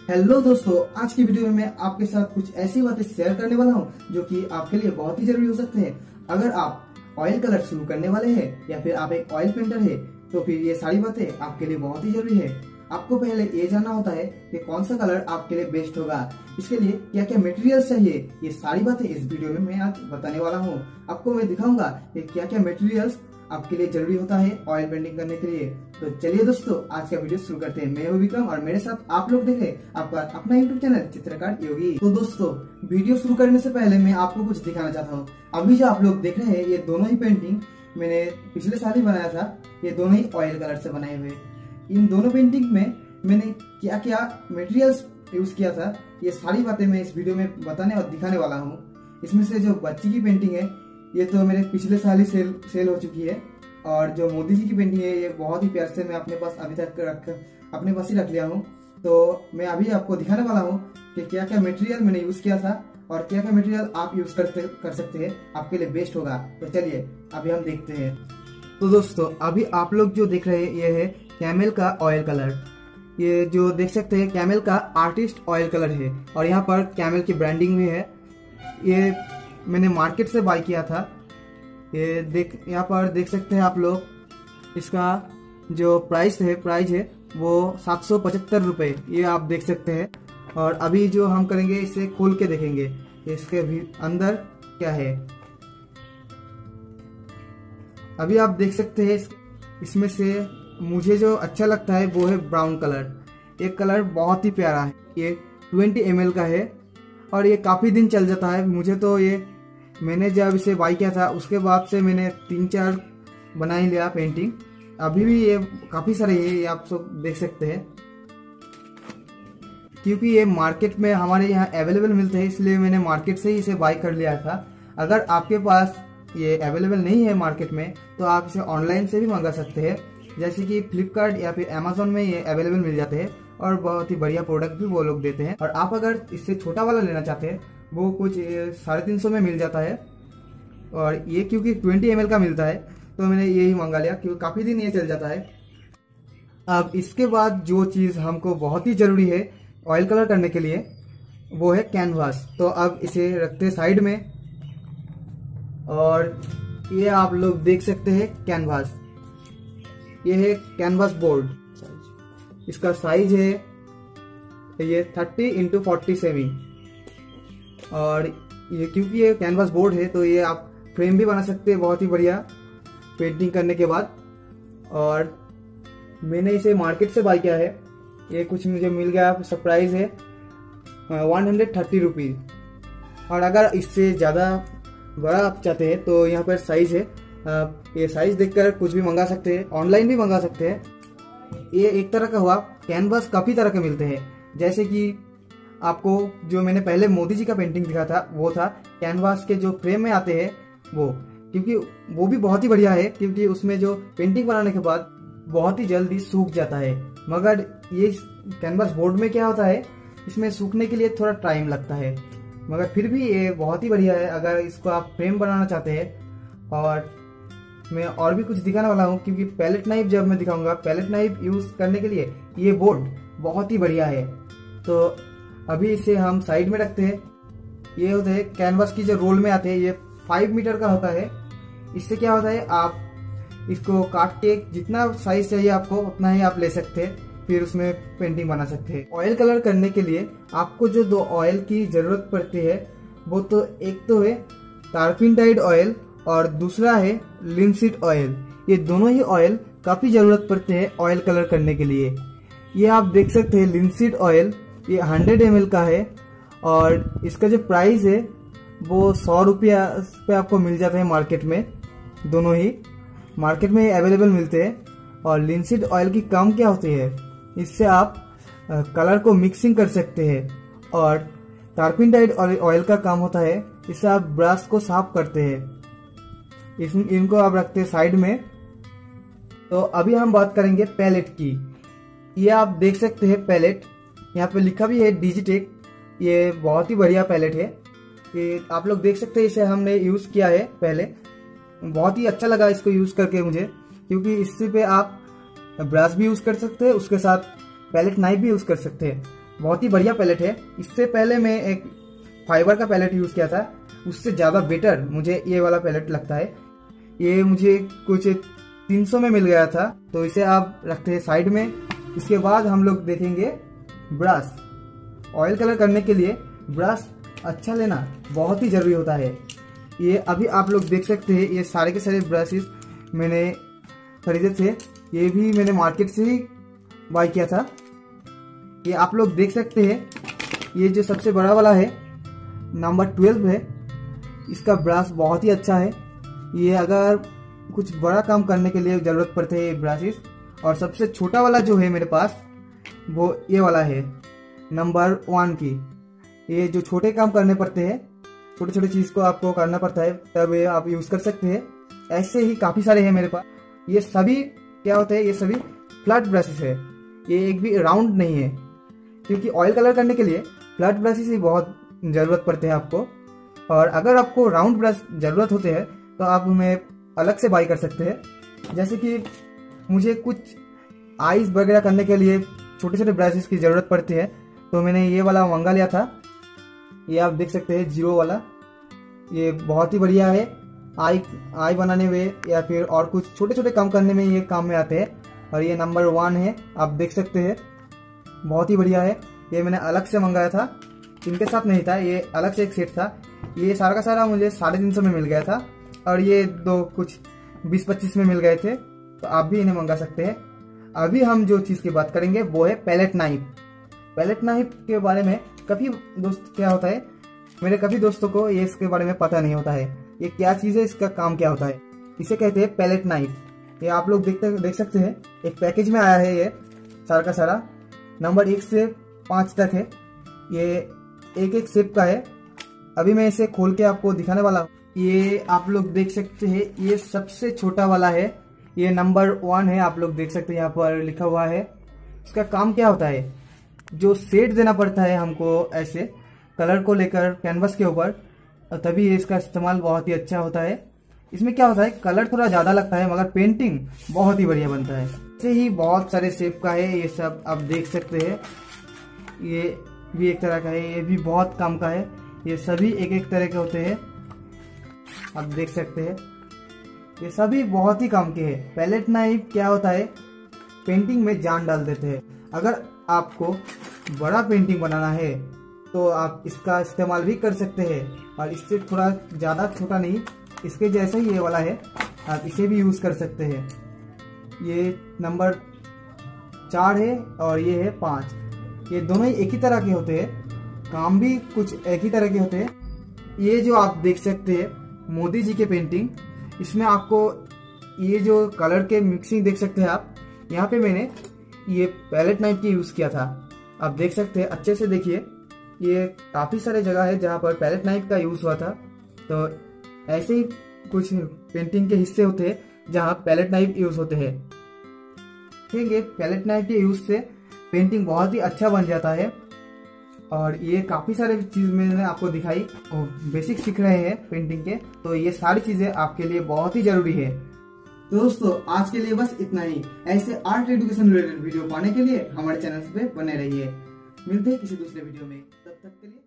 Hello दोस्तों, आज की वीडियो में मैं आपके साथ कुछ ऐसी बातें शेयर करने वाला हूं जो कि आपके लिए बहुत ही जरूरी हो सकते हैं। अगर आप ऑयल कलर शुरू करने वाले हैं या फिर आप एक ऑयल पेंटर है तो फिर ये सारी बातें आपके लिए बहुत ही जरूरी है। आपको पहले ये जानना होता है कि कौन सा कलर आपके लिए बेस्ट होगा। इसके लिए क्या क्या मटेरियल्स चाहिए, ये सारी बातें इस वीडियो में मैं आज बताने वाला हूँ। आपको मैं दिखाऊंगा कि क्या क्या मटेरियल्स आपके लिए जरूरी होता है ऑयल पेंटिंग करने के लिए। तो चलिए दोस्तों, आज का वीडियो शुरू करते हैं। मैं हूं विक्रम और मेरे साथ आप लोग देखें आपका अपना यूट्यूब चैनल चित्रकार योगी। तो दोस्तों, वीडियो शुरू करने से पहले मैं आपको कुछ दिखाना चाहता हूँ। अभी जो आप लोग देख रहे हैं ये दोनों ही पेंटिंग मैंने पिछले साल ही बनाया था। ये दोनों ही ऑयल कलर से बनाए हुए। इन दोनों पेंटिंग में मैंने क्या क्या मटेरियल्स यूज किया था, ये सारी बातें मैं इस वीडियो में बताने और दिखाने वाला हूँ। इसमें से जो बच्ची की पेंटिंग है ये तो मेरे पिछले साल ही सेल हो चुकी है, और जो मोदी जी की पेंटिंग है ये बहुत ही प्यार से मैं अपने पास अभी तक अपने पास ही रख लिया हूँ। तो मैं अभी आपको दिखाने वाला हूँ कि क्या क्या मटेरियल मैंने यूज किया था और क्या क्या मटेरियल आप यूज कर सकते हैं, आपके लिए बेस्ट होगा। तो चलिए अभी हम देखते हैं। तो दोस्तों, अभी आप लोग जो देख रहे हैं ये है कैमल का ऑयल कलर। ये जो देख सकते हैं कैमल का आर्टिस्ट ऑयल कलर है और यहाँ पर कैमल की ब्रांडिंग भी है। ये मैंने मार्केट से बाय किया था। ये यहाँ पर देख सकते हैं आप लोग, इसका जो प्राइस है वो 775 रुपये, ये आप देख सकते हैं। और अभी जो हम करेंगे इसे खोल के देखेंगे इसके भी अंदर क्या है। अभी आप देख सकते हैं इसमें से मुझे जो अच्छा लगता है वो है ब्राउन कलर। ये कलर बहुत ही प्यारा है। ये 20 ml का है और ये काफ़ी दिन चल जाता है। मुझे तो ये मैंने जब इसे बाई किया था उसके बाद से मैंने 3-4 बना ही लिया पेंटिंग। अभी भी ये काफ़ी सारे है, ये आप सब देख सकते हैं। क्योंकि ये मार्केट में हमारे यहाँ अवेलेबल मिलते हैं इसलिए मैंने मार्केट से ही इसे बाई कर लिया था। अगर आपके पास ये अवेलेबल नहीं है मार्केट में तो आप इसे ऑनलाइन से भी मंगा सकते हैं, जैसे कि फ्लिपकार्ट या फिर अमेजोन में ये अवेलेबल मिल जाते हैं और बहुत ही बढ़िया प्रोडक्ट भी वो लोग देते हैं। और आप अगर इससे छोटा वाला लेना चाहते हैं वो कुछ 350 में मिल जाता है। और ये क्योंकि 20 ml का मिलता है तो मैंने यही मंगा लिया क्योंकि काफ़ी दिन ये चल जाता है। अब इसके बाद जो चीज़ हमको बहुत ही ज़रूरी है ऑयल कलर करने के लिए वो है कैनवास। तो अब इसे रखते साइड में और ये आप लोग देख सकते हैं कैनवास। ये है कैनवास बोर्ड। इसका साइज है ये 30x40 सेमी। और ये क्योंकि ये कैनवास बोर्ड है तो ये आप फ्रेम भी बना सकते हैं बहुत ही बढ़िया पेंटिंग करने के बाद। और मैंने इसे मार्केट से बाय किया है। ये कुछ मुझे मिल गया, सरप्राइज है 130 रुपीज़। और अगर इससे ज़्यादा बड़ा आप चाहते हैं तो यहाँ पर साइज है। ये साइज देखकर कुछ भी मंगा सकते हैं, ऑनलाइन भी मंगा सकते हैं। ये एक तरह का हुआ। कैनवास काफ़ी तरह के मिलते हैं, जैसे कि आपको जो मैंने पहले मोदी जी का पेंटिंग दिखा था वो था कैनवास के जो फ्रेम में आते हैं वो, क्योंकि वो भी बहुत ही बढ़िया है क्योंकि उसमें जो पेंटिंग बनाने के बाद बहुत ही जल्दी सूख जाता है। मगर ये कैनवास बोर्ड में क्या होता है, इसमें सूखने के लिए थोड़ा टाइम लगता है, मगर फिर भी ये बहुत ही बढ़िया है अगर इसको आप फ्रेम बनाना चाहते हैं। और मैं और भी कुछ दिखाने वाला हूँ क्योंकि पैलेट नाइफ जब मैं दिखाऊंगा, पैलेट नाइफ यूज करने के लिए ये बोर्ड बहुत ही बढ़िया है। तो अभी इसे हम साइड में रखते हैं। ये होते हैं कैनवास की जो रोल में आते हैं, ये 5 मीटर का होता है। इससे क्या होता है, आप इसको काट के जितना साइज चाहिए आपको उतना ही आप ले सकते हैं, फिर उसमें पेंटिंग बना सकते हैं। ऑयल कलर करने के लिए आपको जो 2 ऑयल की जरूरत पड़ती है वो तो एक तो है टर्पेंटाइड ऑयल और दूसरा है लिनसीड ऑयल। ये दोनों ही ऑयल काफ़ी ज़रूरत पड़ते हैं ऑयल कलर करने के लिए। ये आप देख सकते हैं लिनसीड ऑयल, ये 100 ml का है और इसका जो प्राइस है वो 100 रुपया पे आपको मिल जाता है मार्केट में। दोनों ही मार्केट में अवेलेबल मिलते हैं। और लिनसीड ऑयल की काम क्या होती है, इससे आप कलर को मिक्सिंग कर सकते हैं। और टर्पेंटाइड ऑयल का काम होता है इससे आप ब्रश को साफ करते हैं। इनको आप रखते हैं साइड में। तो अभी हम बात करेंगे पैलेट की। ये आप देख सकते हैं पैलेट, यहाँ पे लिखा भी है डिजिटेक। ये बहुत ही बढ़िया पैलेट है। ये आप लोग देख सकते हैं, इसे हमने यूज़ किया है पहले, बहुत ही अच्छा लगा इसको यूज़ करके मुझे, क्योंकि इससे पे आप ब्रश भी यूज़ कर सकते हैं, उसके साथ पैलेट नाइफ भी यूज़ कर सकते हैं। बहुत ही बढ़िया पैलेट है। इससे पहले मैं एक फाइबर का पैलेट यूज किया था, उससे ज्यादा बेटर मुझे ये वाला पैलेट लगता है। ये मुझे कुछ 300 में मिल गया था, तो इसे आप रखते हैं साइड में। इसके बाद हम लोग देखेंगे ब्रश। ऑयल कलर करने के लिए ब्रश अच्छा लेना बहुत ही जरूरी होता है। ये अभी आप लोग देख सकते हैं, ये सारे के सारे ब्रशेस मैंने खरीदे थे। ये भी मैंने मार्केट से ही बाय किया था। ये आप लोग देख सकते हैं, ये जो सबसे बड़ा वाला है नंबर 12 है। इसका ब्रश बहुत ही अच्छा है। ये अगर कुछ बड़ा काम करने के लिए ज़रूरत पड़ते हैं ब्रशेस। और सबसे छोटा वाला जो है मेरे पास वो ये वाला है नंबर 1 की। ये जो छोटे काम करने पड़ते हैं, छोटे छोटे चीज़ को आपको करना पड़ता है, तब ये आप यूज़ कर सकते हैं। ऐसे ही काफ़ी सारे हैं मेरे पास। ये सभी क्या होते हैं, ये सभी फ्लैट ब्रशेस है। ये एक भी राउंड नहीं है, क्योंकि ऑयल कलर करने के लिए फ्लैट ब्रशेस ही बहुत ज़रूरत पड़ते हैं आपको। और अगर आपको राउंड ब्रश ज़रूरत होते हैं तो आप उन्हें अलग से बाई कर सकते हैं। जैसे कि मुझे कुछ आईज वगैरह करने के लिए छोटे छोटे ब्रशेस की ज़रूरत पड़ती है, तो मैंने ये वाला मंगा लिया था। ये आप देख सकते हैं 0 वाला। ये बहुत ही बढ़िया है आई बनाने में या फिर और कुछ छोटे छोटे काम करने में ये काम में आते हैं। और ये नंबर 1 है, आप देख सकते हैं, बहुत ही बढ़िया है। ये मैंने अलग से मंगाया था, इनके साथ नहीं था, ये अलग से एक सेट था। ये सारा का सारा मुझे 350 में मिल गया था, और ये दो कुछ 20-25 में मिल गए थे। तो आप भी इन्हें मंगा सकते हैं। अभी हम जो चीज़ की बात करेंगे वो है पैलेट नाइफ। पैलेट नाइफ के बारे में काफ़ी दोस्त क्या होता है, मेरे काफ़ी दोस्तों को ये इसके बारे में पता नहीं होता है। ये क्या चीज़ है, इसका काम क्या होता है। इसे कहते हैं पैलेट नाइफ। ये आप लोग देख सकते हैं, एक पैकेज में आया है। ये सारा का सारा नंबर 1 से 5 तक है। ये एक एक शेप का है। अभी मैं इसे खोल के आपको दिखाने वाला हूँ। ये आप लोग देख सकते हैं, ये सबसे छोटा वाला है। ये नंबर 1 है, आप लोग देख सकते हैं यहाँ पर लिखा हुआ है। इसका काम क्या होता है, जो शेड देना पड़ता है हमको ऐसे कलर को लेकर कैनवस के ऊपर, तभी इसका इस्तेमाल बहुत ही अच्छा होता है। इसमें क्या होता है, कलर थोड़ा ज़्यादा लगता है मगर पेंटिंग बहुत ही बढ़िया बनता है। ऐसे ही बहुत सारे शेप का है, ये सब आप देख सकते हैं। ये भी एक तरह का है, ये भी बहुत काम का है। ये सभी एक एक तरह के होते हैं, आप देख सकते हैं। ये सभी बहुत ही काम के हैं। पैलेट नाइफ क्या होता है, पेंटिंग में जान डाल देते हैं। अगर आपको बड़ा पेंटिंग बनाना है तो आप इसका इस्तेमाल भी कर सकते हैं। और इससे थोड़ा ज़्यादा छोटा नहीं, इसके जैसा ही ये वाला है, आप इसे भी यूज़ कर सकते हैं। ये नंबर 4 है और ये है 5। ये दोनों ही एक ही तरह के होते हैं, काम भी कुछ एक ही तरह के होते हैं। ये जो आप देख सकते हैं मोदी जी के पेंटिंग, इसमें आपको ये जो कलर के मिक्सिंग देख सकते हैं आप। यहाँ पे मैंने ये पैलेट नाइफ की यूज़ किया था, आप देख सकते हैं। अच्छे से देखिए, ये काफ़ी सारे जगह है जहाँ पर पैलेट नाइफ का यूज़ हुआ था। तो ऐसे ही कुछ पेंटिंग के हिस्से होते हैं जहाँ पैलेट नाइफ यूज़ होते हैं। देखेंगे पैलेट नाइफ के यूज़ से पेंटिंग बहुत ही अच्छा बन जाता है। और ये काफ़ी सारे चीज़ मैंने आपको दिखाई, बेसिक सीख रहे हैं पेंटिंग के, तो ये सारी चीज़ें आपके लिए बहुत ही ज़रूरी है। तो दोस्तों आज के लिए बस इतना ही। ऐसे आर्ट एजुकेशन रिलेटेड वीडियो पाने के लिए हमारे चैनल पे बने रहिए। मिलते हैं किसी दूसरे वीडियो में, तब तक के लिए।